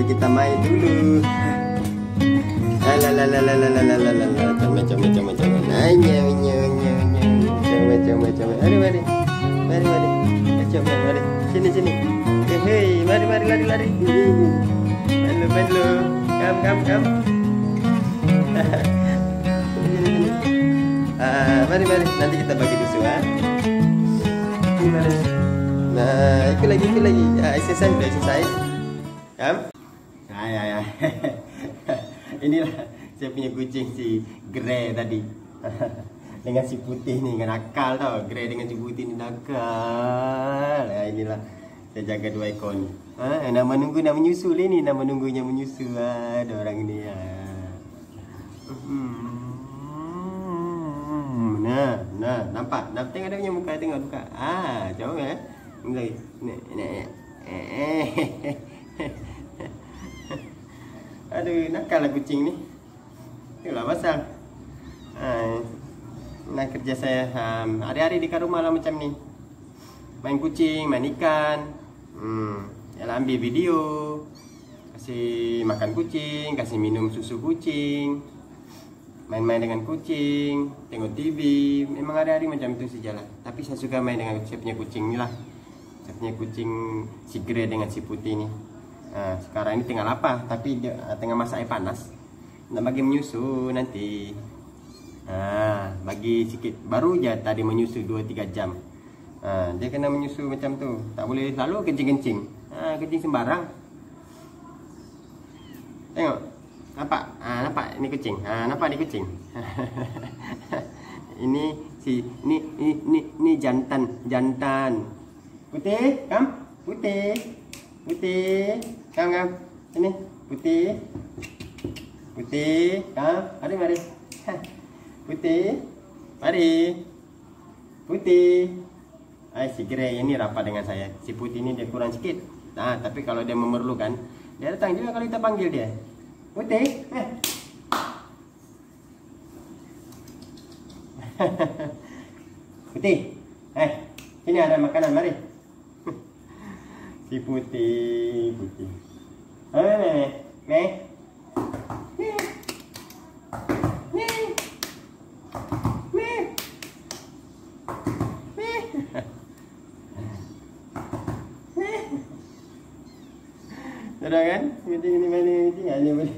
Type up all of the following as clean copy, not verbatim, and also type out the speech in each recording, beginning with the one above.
kita main dulu. Coba. Mari. Coba. Sini. Hei, mari lari. Malu. Kam. Sini. Mari. Nanti kita bagi susu, ha. Mari. Nah, ikut lagi. Exercise. Kam? Ya. Inilah saya punya kucing si Grey tadi. Dengan si putih ni, dengan nakal tau. Grey dengan si putih ni nakal. Inilah saya jaga dua ekor ni. Nak menunggu nak menyusu ni, nak menunggunya menyusu. Ada orang ni. Nah, nampak? Tengok dia punya muka, tengok buka. Jauh lagi. Aduh, nakal lah kucing ni. Itulah pasal. Nak kerja saya hari-hari di rumah lah macam ni. Main kucing, main ikan. Ambil video. Kasih makan kucing, kasih minum susu kucing. Main-main dengan kucing, tengok TV. Memang hari-hari macam itu sajalah. Tapi saya suka main dengan saya punya kucing ni lah. Saya punya kucing si Grey dengan si putih ni. Sekarang ini tengah lapar, tapi dia tengah masak air panas. Nak bagi menyusu nanti. Bagi sikit. Baru je tadi menyusu 2-3 jam. Dia kena menyusu macam tu. Tak boleh selalu kencing-kencing. Kencing sembarang. Tengok. Nampak ini kucing. Nampak ni kucing. Ini jantan. Putih, kam? Putih. Kam. Ini putih. Kam. Mari. Putih. Mari. Putih. Si Grey ini rapat dengan saya. Si putih ini dia kurang sikit. Tapi kalau dia memerlukan, dia datang juga kalau kita panggil dia. Putih. Putih. Sini ada makanan, mari. Si putih. Sudah kan? Ini aja boleh.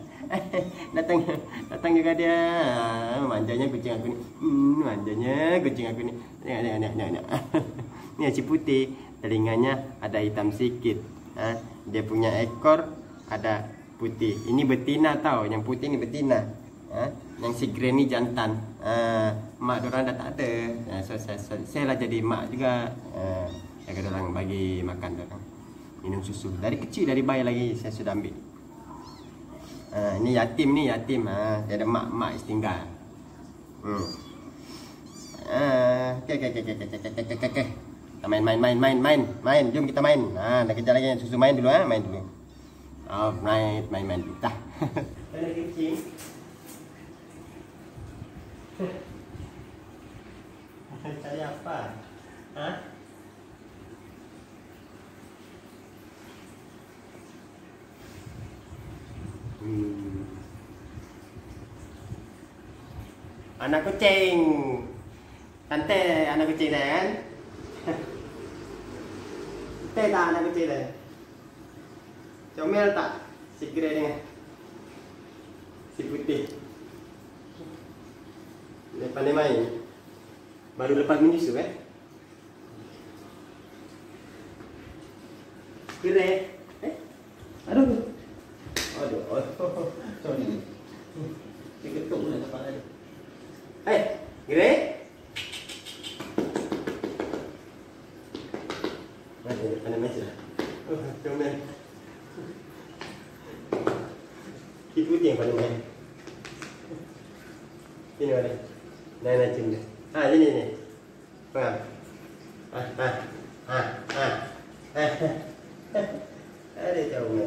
Datang juga dia. Manjanya kucing aku ni. Tengok. Ni si putih, telinganya ada hitam sikit. Dia punya ekor ada putih. Ini betina tau, yang putih ni betina. Yang si Grey ni jantan. Mak diorang dah tak ada. So saya lah jadi mak juga. Jaga diorang, bagi makan diorang. Minum susu. Dari kecil, dari bayi lagi saya sudah ambil. Ini yatim. Dia ada mak istinggal. Okey. Kita main. Jom kita main. Dah kejap lagi susu main dulu. Main dulu. Main dulu. Dah. Ada kucing. Cari apa? Anak kucing. Tante anak kucing dah kan? Tante tak anak kucing dah? Comel tak? Si Grey dengan si putih. Dia pandai main. Baru lepas menyusu Grey. Aduh. Sorry. Dia ketuk pula tempat tadi. Grey. Mana mesej lah. Comel. Si putih yang paling main. Sini mana? Nak cium dia. Sini. Faham? Ada comel.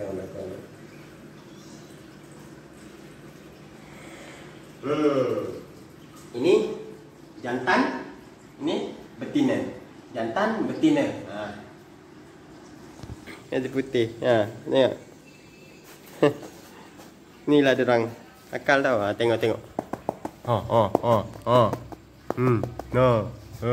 Ini jantan, ini betina. Jantan, betina. Yang putih. Tengok. Inilah dorang. Akal tau. Tengok. No.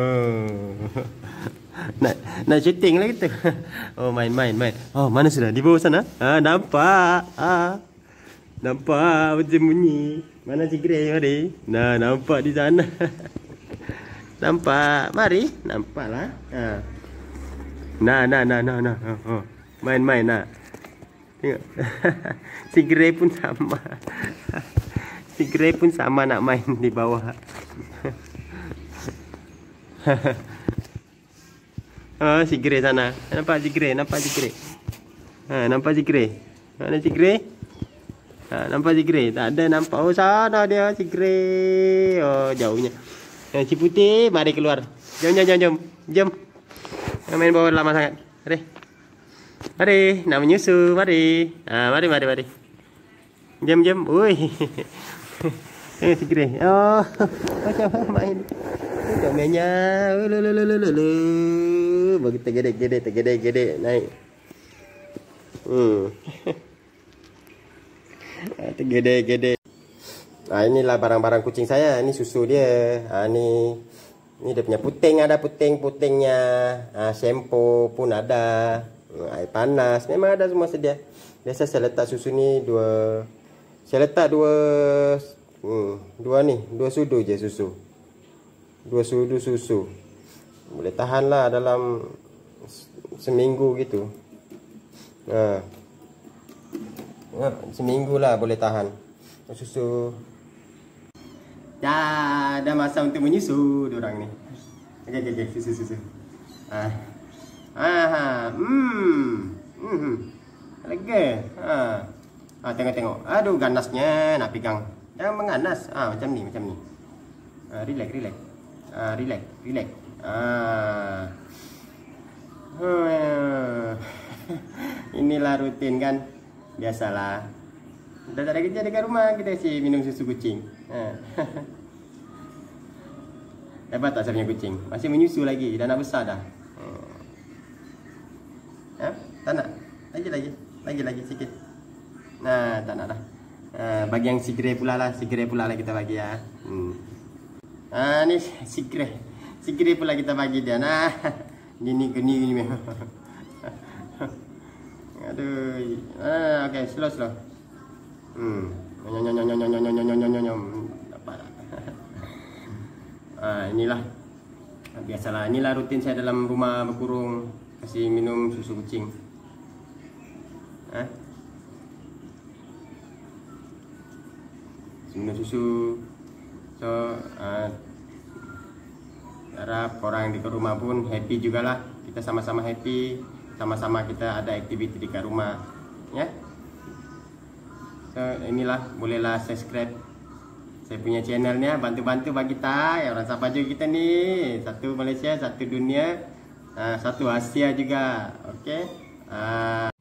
Nak shooting lah kita. Oh, main. Oh, mana sudah? Di bawah sana. Nampak. Nampak macam bunyi. Mana si Grey mari? Nah, nampak di sana. Nampak. Mari. Nampaklah. Nah. Main nak. Tengok. Si Grey pun sama. Si Grey pun sama nak main di bawah. Si Grey sana. Nampak si Grey. Nampak si Grey. Mana si Grey? Nampak si Grey? Tak ada nampak. Oh, sana dia si Grey. Oh, jauhnya. Si Putih, mari keluar. Jom. Main bawah lama sangat. Mari, nak menyusu. Mari. Mari. Jom. Ui. Si Grey. Oh, macam main. Komennya. Begitu tegedek naik. Tegedek. Inilah barang-barang kucing saya. Ini susu dia. Ini dia punya puting, ada putingnya. Shampoo pun ada. Air panas, memang ada semua sedia. Biasa saya letak susu ni dua. Saya letak dua sudu je susu. 2 sudu susu. Boleh tahan lah dalam seminggu gitu. Seminggu lah boleh tahan susu. Dah masa untuk menyusu diorang ni. Okey, susu. Lega. Tengok. Aduh, ganasnya nak pegang. Jangan menganas. Macam ni. Relax. Relax. Inilah rutin kan. Biasalah. Dah tak ada kerja dekat rumah, kita kasi minum susu kucing. Dapat tak saya punya kucing? Masih menyusu lagi, dah nak besar dah. Tak nak? Lagi sikit. Nah, tak nak dah. Bagi yang si Grey pula lah. Kita bagi ya. Ni si Grey pula kita bagi dia. Nah, gini memang. Aduh. Okay, slow. Dapat. Inilah. Biasalah. Inilah rutin saya dalam rumah berkurung. Kasih minum susu kucing. Minum susu. So, harap korang di rumah pun happy jugalah. Kita sama-sama happy. Sama-sama kita ada aktiviti di rumah. Ya. So, inilah. Bolehlah subscribe saya punya channelnya. Bantu-bantu bagi kita. Orang siapa juga kita ni. Satu Malaysia, satu dunia. Satu Asia juga. Okay.